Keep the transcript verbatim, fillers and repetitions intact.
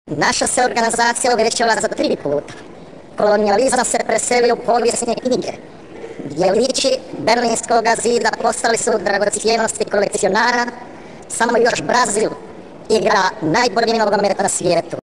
Naša se organizacija uvećala za tri puta. Kolonijalizam se preselio u povijesne knjige. Djelići Berlinskog zida postali su dragocjenosti kolekcionara, samo još Brazil igra najbolji nogomet na svijetu.